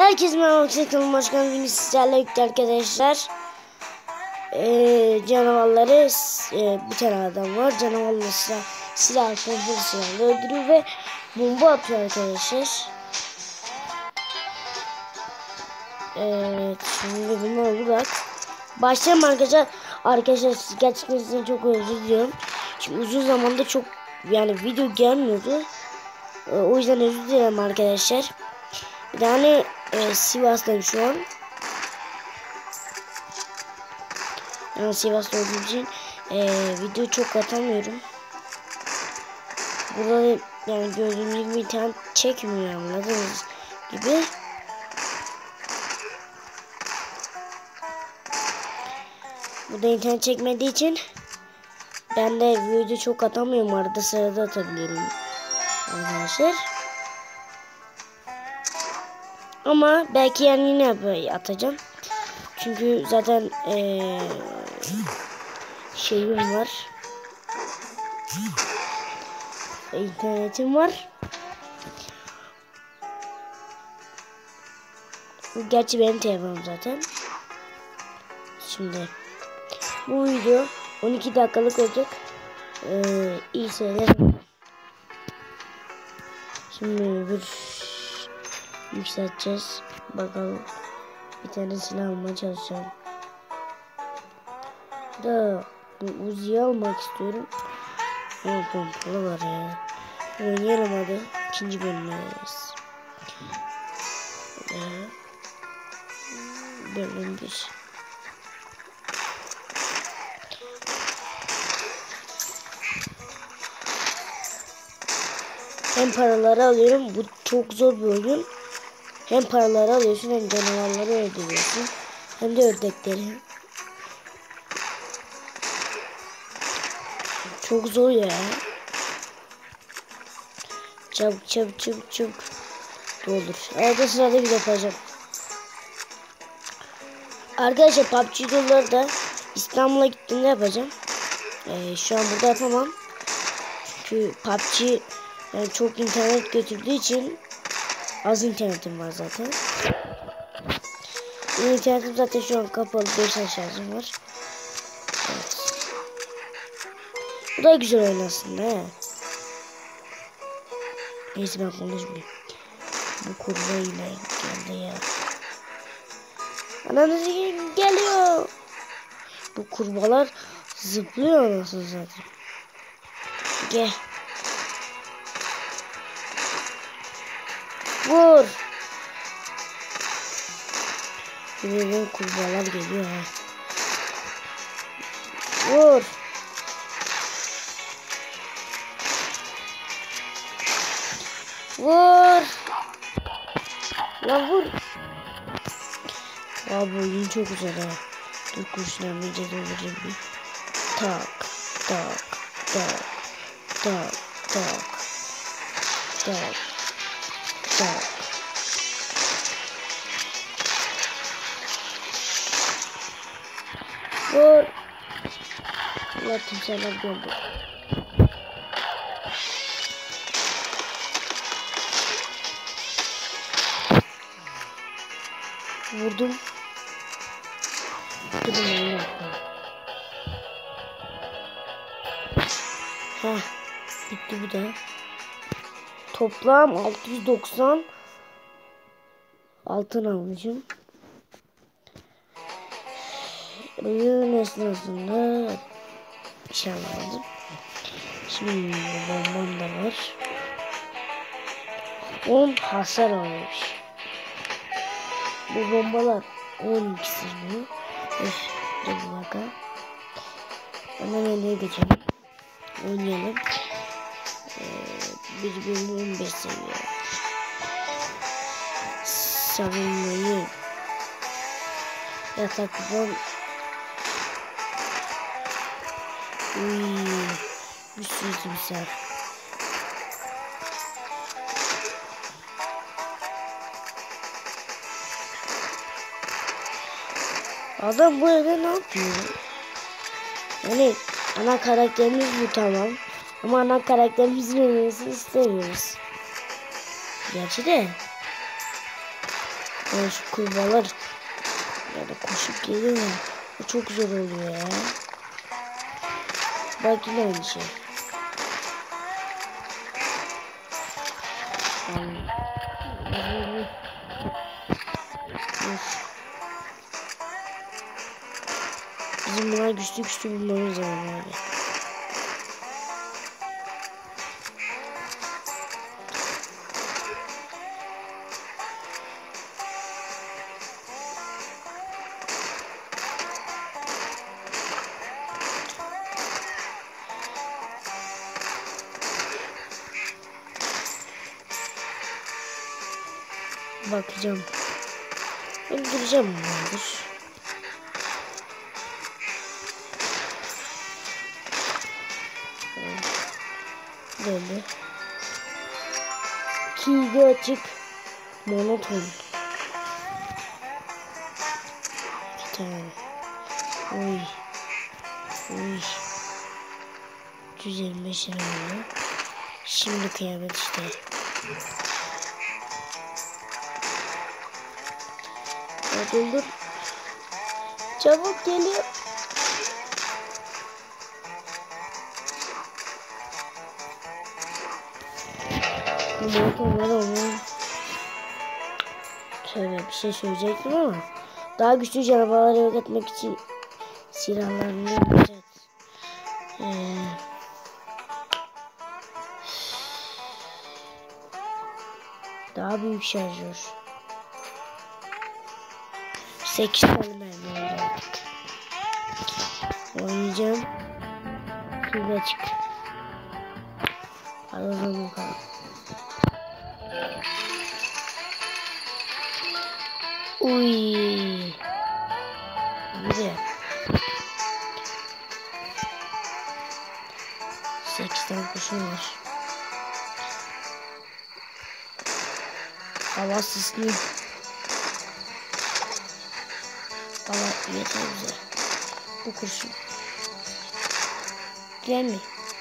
Herkes merhaba, kanalıma hoş geldiniz. Sizlerle birlikte arkadaşlar canavarları bir tane adam var. Canavarları silah pompalı silahla öldürüyor ve bomba atıyor arkadaşlar. Evet, şimdi bunları bırak. Başlayalım arkadaşlar. Arkadaşlar gerçekten sizden çok özür diliyorum. Şimdi uzun zamanda çok video gelmiyordu. O yüzden özür dilerim arkadaşlar. Yani Sivas'tayım şu an. Yani Sivas'ta olduğum için video çok atamıyorum. Burada yani gördüğünüz gibi internet çekmiyor, anladığınız gibi. Burada internet çekmediği için ben de video çok atamıyorum, arada sırada atabiliyorum arkadaşlar. Ama belki yani yine atacağım. Çünkü zaten şeyim var. İnternetim var. Gerçi benim telefonum zaten. Şimdi bu video 12 dakikalık olacak. İyi seyirler. Şimdi bir yükselteceğiz. Bakalım. Bir tane silah almaya çalışacağım. Da bu Uzi'yi almak istiyorum. Ama pompalı var ya. Oynayalım hadi. İkinci bölümdeyiz. Bölüm 1. Hem paraları alıyorum. Bu çok zor bir oyun. Hem paraları alıyorsun hem canavarları öldürüyorsun. Hem de ördekleri. Çok zor ya. Çabuk. Doldur. Arada sırada bir yapacağım. Arkadaşlar PUBG videoları da İstanbul'a gittiğimde yapacağım. Şu an burada yapamam. Çünkü PUBG yani çok internet götürdüğü için az internetim var zaten. İnternetim zaten şu an kapalı, 5 şarjım var. Evet. Bu da güzel oyun aslında he. Neyse ben konuşmayayım. Bu kurba yine geldi ya. Ananızı geliyor. Bu kurbalar zıplıyor nasıl zaten. Gel. Vur. Yine kurbalar geliyor ha. Vur. Vur. Lan vur. Abi oyun çok güzel ha. Dur kurşunlarını iyice dolduracağım bir. Tak. Vur. Allah timsahlar gördü. Vurdum. Heh, bitti bu da. Toplam 690 altın almışım. Oyun esnasında bir şey almadım. Şimdi bombam da var. 10 hasar almış. Bu bombalar 12'si mi? Dur bir dakika. Hemen öyle geçelim. Oynayalım. Bir bölüm 15 seviye. Savunmayı yataktan bir sürü timsah. Adam bu evde ne yapıyor? Yani ana karakterimiz bu, tamam. Ama ana karakterimizin ölmesini istemiyoruz. Gerçi de Yani şu kurbağalar ya da koşup geliyor ya. Bu çok zor oluyor ya. Bak yine aynı şey. Bizim bunlar güçlü bulmamız lazım yani. Bakacağım. Öldüreceğim bunlardır. Böyle. Kilidi açık. Monoton. 2 tane. Oy. Oy. 125 lira oldu. Şimdi kıyamet işte. Öldür. Çabuk geliyor. Bu motorlar onu. Şöyle bir şey söyleyecektim ama daha güçlü canavarları yok etmek için silahlarını yapacağız. Daha büyük şarjör. 8 tane mermi oldu artık. Oynayacağım. Şurada çık. Alalım bakalım. Uy. Güzel. 8 tane kuşum var. Hava sisli. Hava yeter bize. Bu kurşun. Gelme.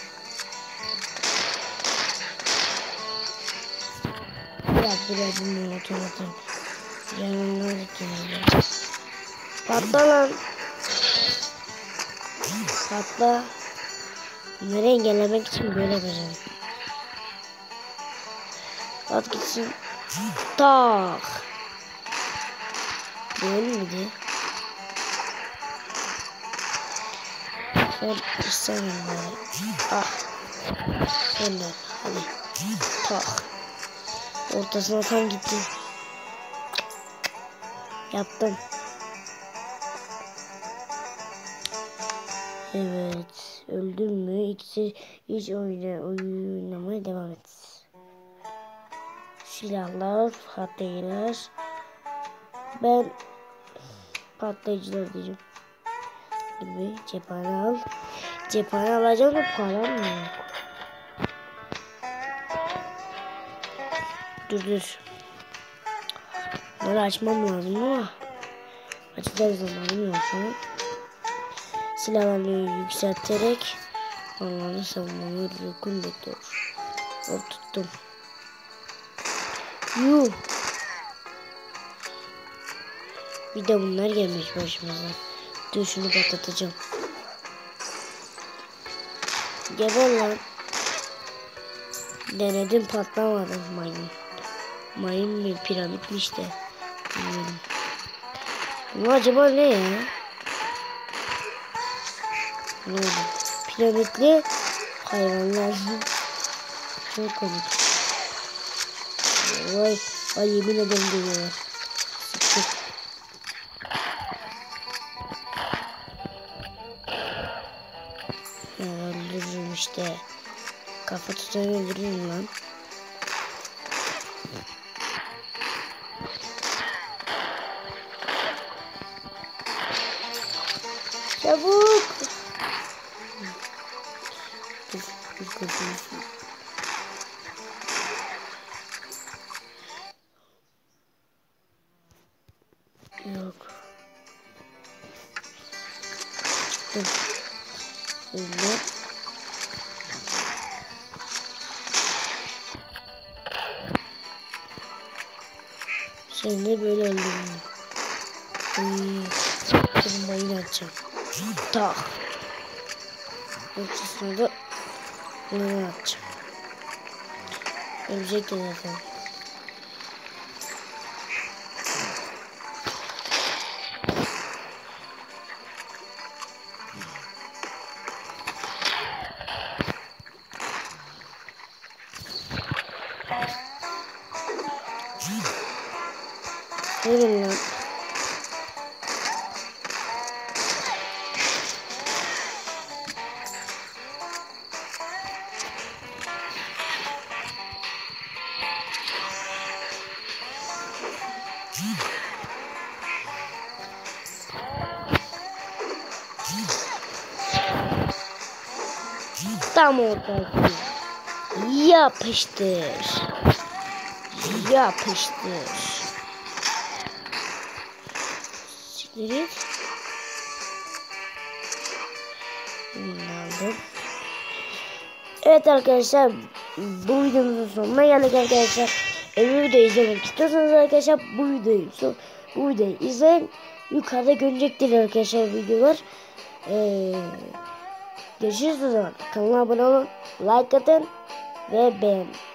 Biraz bunu otomatik. Yanımdan gittim. Patla lan. Patla. Bunları engellemek için böyle yapacağım. At gitsin. Tak. Böyle miydi? Ben istemiyorum böyle. Ah. Şöyle. Hadi. Tak. Ortasına tam gitti. Yaptım. Evet. Öldüm mü? İkisi hiç oynamaya devam et. Silahlar, patlayıcılar. Ben patlayıcılar diyeceğim. Gibi cephane al. Cephane alacağım da param mı yok? Dur. Bunları açmam lazım ama açacağız zamanım yok şu an. Silahlarını yükselterek onları savunmayı uygun bekliyor. Tuttum. Yuh. Bir de bunlar gelmiş başımıza. Dur şunu patlatacağım. Geber lan. Denedim patlamadı mayın. Mayın mı piramitmiş de. Bilmiyorum. Bu acaba ne ya? Ne oldu? Piramitli hayvanlar. Çok komik. Vay yemin ederim geliyorlar. Sıktık. Ya öldürürüm işte. Kafa tutan öldürürüm lan. Çabuk. Dur. Yok. Dur. Böyle. Seni de böyle öldürürüm. Bombayı açacağım. Tak. Ortasına da bunu atacağım. Ölecek ya zaten. Verin lan. Tam orada. Yapıştır. Yapıştır. Siktir. Aldım. Evet arkadaşlar, bu videomuzun sonuna geldik arkadaşlar. Bu videoyu izlemek istiyorsanız arkadaşlar bu videoyu izleyin. Yukarıda görecektir arkadaşlar videolar. Görüşürüz o zaman. Kanala abone olun, like atın ve beğenin.